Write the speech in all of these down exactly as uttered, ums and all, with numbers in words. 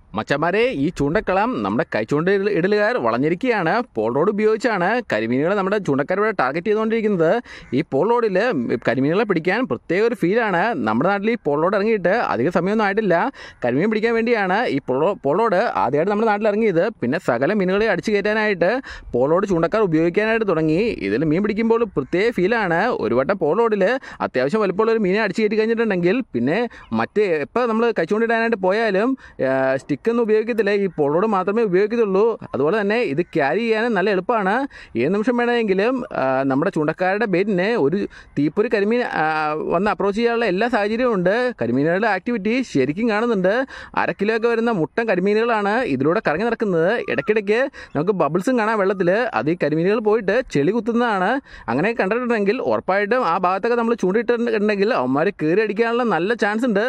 മച്ചന്മാരെ, ഈ ചൂണ്ടക്കളം നമ്മുടെ കൈച്ചൂണ്ട ഇടലുകാർ വളഞ്ഞിരിക്കുകയാണ്. പോൾ റോഡ് ഉപയോഗിച്ചാണ് കരിമീനുകളെ നമ്മുടെ ചൂണ്ടക്കാരിവിടെ ടാർഗറ്റ് ചെയ്തുകൊണ്ടിരിക്കുന്നത്. ഈ പോൾ റോഡിൽ കരിമീനുകളെ പിടിക്കാൻ പ്രത്യേക ഒരു ഫീലാണ്. നമ്മുടെ നാട്ടിൽ ഈ പോൾ റോഡ് ഇറങ്ങിയിട്ട് അധിക സമയമൊന്നും ആയിട്ടില്ല. കരിമീൻ പിടിക്കാൻ വേണ്ടിയാണ് ഈ പോൾ പോൾ റോഡ് ആദ്യമായിട്ട് നമ്മുടെ നാട്ടിൽ ഇറങ്ങിയത്. പിന്നെ സകല മീനുകളെ അടിച്ചു കയറ്റാനായിട്ട് പോൾ റോഡ് ചൂണ്ടക്കാർ ഉപയോഗിക്കാനായിട്ട് തുടങ്ങി. ഇതിൽ മീൻ പിടിക്കുമ്പോൾ പ്രത്യേക ഫീലാണ്. ഒരു വട്ടം പോൾ റോഡിൽ അത്യാവശ്യം വലുപ്പമുള്ള ഒരു മീനെ അടിച്ചു കയറ്റി കഴിഞ്ഞിട്ടുണ്ടെങ്കിൽ പിന്നെ മറ്റ് എപ്പോൾ നമ്മൾ കൈച്ചൂണ്ടിടാനായിട്ട് പോയാലും സ്റ്റിക്കൊന്നും ഉപയോഗിക്കത്തില്ല, ഈ പോൾ റോഡ് മാത്രമേ ഉപയോഗിക്കത്തുള്ളൂ. അതുപോലെ തന്നെ ഇത് ക്യാരി ചെയ്യാനും നല്ല എളുപ്പമാണ്. ഏത് നിമിഷം വേണമെങ്കിലും നമ്മുടെ ചൂണ്ടക്കാരുടെ ബെയിറ്റിനെ ഒരു തീപ്പൊരി കരിമീൻ വന്ന് അപ്രോച്ച് ചെയ്യാനുള്ള എല്ലാ സാഹചര്യവും ഉണ്ട്. കരിമീനുകളുടെ ആക്ടിവിറ്റി ശരിക്കും കാണുന്നുണ്ട്. അര കിലോ ഒക്കെ വരുന്ന മുട്ടൻ കരിമീനുകളാണ് ഇതിലൂടെ കറങ്ങി നടക്കുന്നത്. ഇടയ്ക്കിടയ്ക്ക് നമുക്ക് ബബിൾസും കാണാം വെള്ളത്തിൽ. അത് ഈ കരിമീനുകൾ പോയിട്ട് ചെളി കുത്തുന്നതാണ്. അങ്ങനെ കണ്ടിട്ടുണ്ടെങ്കിൽ ഉറപ്പായിട്ടും ആ ഭാഗത്തൊക്കെ നമ്മൾ ചൂണ്ടിട്ടുണ്ടെങ്കിൽ അവന്മാർ കയറി അടിക്കാനുള്ള നല്ല ചാൻസ് ഉണ്ട്.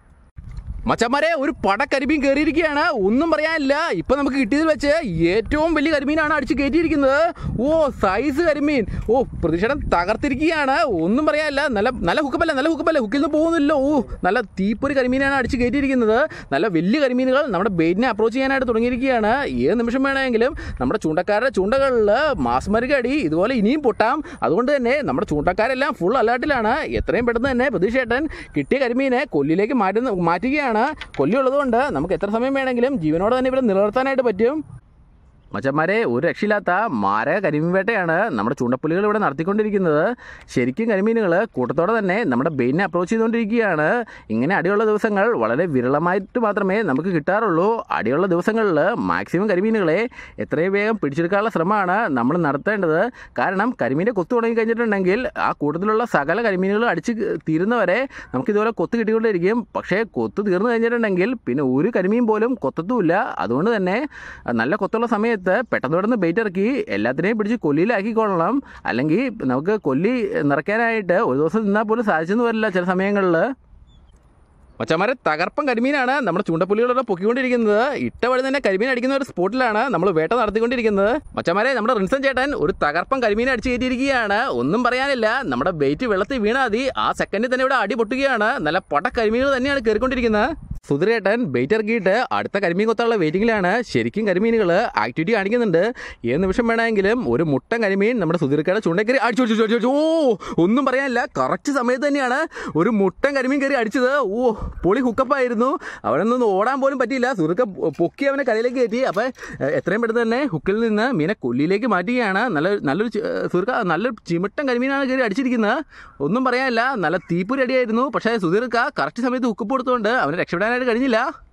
മച്ചന്മാരെ, ഒരു പട കരിമീൻ കയറിയിരിക്കുകയാണ്. ഒന്നും പറയാനില്ല. ഇപ്പം നമുക്ക് കിട്ടിയതിൽ വെച്ച് ഏറ്റവും വലിയ കരിമീനാണ് അടിച്ച് കയറ്റിയിരിക്കുന്നത്. ഓ, സൈസ് കരിമീൻ. ഓ, പ്രതീക്ഷയുടെ തകർത്തിരിക്കുകയാണ്. ഒന്നും പറയാനില്ല. നല്ല നല്ല ഹുക്കപ്പല്ല നല്ല ഹുക്കപ്പല്ല ഹുക്കിൽ നിന്ന് പോകുന്നില്ല. ഓ, നല്ല തീപ്പൊരി കരിമീനാണ് അടിച്ച് കയറ്റിയിരിക്കുന്നത്. നല്ല വലിയ കരിമീനുകൾ നമ്മുടെ ബെയിറ്റിനെ അപ്രോച്ച് ചെയ്യാനായിട്ട് തുടങ്ങിയിരിക്കുകയാണ്. ഏത് നിമിഷം വേണമെങ്കിലും നമ്മുടെ ചൂണ്ടക്കാരുടെ ചൂണ്ടകളിൽ മാസ്മരികടി ഇതുപോലെ ഇനിയും പൊട്ടാം. അതുകൊണ്ട് തന്നെ നമ്മുടെ ചൂണ്ടക്കാരെല്ലാം ഫുൾ അലേർട്ടിലാണ്. എത്രയും പെട്ടെന്ന് തന്നെ പ്രതീക്ഷേട്ടൻ കിട്ടിയ കരിമീനെ കൊല്ലിലേക്ക് മാറ്റുന്ന മാറ്റുകയാണ്. കൊല്ലിയുള്ളതുകൊണ്ട് നമുക്ക് എത്ര സമയം വേണമെങ്കിലും ജീവനോടെ തന്നെ ഇവിടെ നിലനിർത്താനായിട്ട് പറ്റും. മച്ചന്മാരെ, ഒരു രക്ഷയില്ലാത്ത മാരക കരിമീൻ വേട്ടയാണ് നമ്മുടെ ചൂണ്ടപ്പുലികൾ ഇവിടെ നടത്തിക്കൊണ്ടിരിക്കുന്നത്. ശരിക്കും കരിമീനുകൾ കൂട്ടത്തോടെ തന്നെ നമ്മുടെ ബെയിനെ അപ്രോച്ച് ചെയ്തുകൊണ്ടിരിക്കുകയാണ്. ഇങ്ങനെ അടിയുള്ള ദിവസങ്ങൾ വളരെ വിരളമായിട്ട് മാത്രമേ നമുക്ക് കിട്ടാറുള്ളൂ. അടിയുള്ള ദിവസങ്ങളിൽ മാക്സിമം കരിമീനുകളെ എത്രയും വേഗം പിടിച്ചെടുക്കാനുള്ള ശ്രമമാണ് നമ്മൾ നടത്തേണ്ടത്. കാരണം കരിമീനെ കൊത്തു തുടങ്ങി കഴിഞ്ഞിട്ടുണ്ടെങ്കിൽ ആ കൂട്ടത്തിലുള്ള സകല കരിമീനുകൾ അടിച്ച് തീരുന്നവരെ നമുക്കിതുപോലെ കൊത്ത് കിട്ടിക്കൊണ്ടിരിക്കും. പക്ഷേ കൊത്ത് തീർന്നു കഴിഞ്ഞിട്ടുണ്ടെങ്കിൽ പിന്നെ ഒരു കരിമീൻ പോലും കൊത്തത്തുമില്ല. അതുകൊണ്ട് തന്നെ നല്ല കൊത്തുള്ള സമയത്ത് പെട്ടെന്ന് പെട്ടെന്ന് ബെയ്റ്റ് ഇറക്കി എല്ലാത്തിനെയും പിടിച്ച് കൊല്ലിയിലാക്കിക്കൊള്ളണം. അല്ലെങ്കിൽ നമുക്ക് കൊല്ലി നിറയ്ക്കാനായിട്ട് ഒരു ദിവസം നിന്നാൽ പോലും സാധിച്ചെന്ന് വരില്ല ചില സമയങ്ങളിൽ. മച്ചന്മാരെ, തകർപ്പൻ കരിമീനാണ് നമ്മുടെ ചൂണ്ടപ്പുലികളോട് പൊക്കിക്കൊണ്ടിരിക്കുന്നത്. ഇട്ട വഴി തന്നെ കരിമീൻ അടിക്കുന്ന ഒരു സ്പോട്ടിലാണ് നമ്മൾ വേട്ട നടത്തിക്കൊണ്ടിരിക്കുന്നത്. മച്ചന്മാരെ, നമ്മുടെ റിൻസൺ ചേട്ടൻ ഒരു തകർപ്പൻ കരിമീൻ അടിച്ച് കയറ്റിയിരിക്കുകയാണ്. ഒന്നും പറയാനില്ല. നമ്മുടെ ബെയ്റ്റ് വെള്ളത്തിൽ വീണാൽ മതി, ആ സെക്കൻഡിൽ തന്നെ ഇവിടെ അടി പൊട്ടുകയാണ്. നല്ല പട കരിമീനുകൾ തന്നെയാണ് കയറിക്കൊണ്ടിരിക്കുന്നത്. സുധീരേട്ടൻ ബെയ്റ്റ് ഇറക്കിയിട്ട് അടുത്ത കരിമീൻ കൊത്താനുള്ള വെയിറ്റിങ്ങിലാണ്. ശരിക്കും കരിമീനുകൾ ആക്ടിവിറ്റി കാണിക്കുന്നുണ്ട്. ഏത് നിമിഷം വേണമെങ്കിലും ഒരു മുട്ടൻ കരിമീൻ നമ്മുടെ സുധീർക്കയുടെ ചൂണ്ടക്കറി അടിച്ചു അടിച്ചു അടിച്ചു. ഓ, ഒന്നും പറയാനില്ല. കറക്റ്റ് സമയത്ത് തന്നെയാണ് ഒരു മുട്ടൻ കരിമീൻ കയറി അടിച്ചത്. ഓ, പൊളി ഹുക്കപ്പായിരുന്നു. അവിടെ നിന്ന് ഓടാൻ പോലും പറ്റിയില്ല. സുധീർക്ക പൊക്കി അവനെ കരയിലേക്ക് കയറ്റി. അപ്പോൾ എത്രയും പെട്ടെന്ന് തന്നെ ഹുക്കിൽ നിന്ന് മീനെ കൊല്ലിയിലേക്ക് മാറ്റുകയാണ്. നല്ല നല്ലൊരു സുധീർക്ക നല്ലൊരു ചിമിട്ടൻ കരിമീനാണ് കയറി അടിച്ചിരിക്കുന്നത്. ഒന്നും പറയാനില്ല. നല്ല തീപ്പൊരി അടിയായിരുന്നു. പക്ഷേ സുധീർക്ക കറക്റ്റ് സമയത്ത് ഹുക്കപ്പ് കൊടുത്തുകൊണ്ട് അവനെ രക്ഷപ്പെടാനായിട്ട് കഴിഞ്ഞില്ല.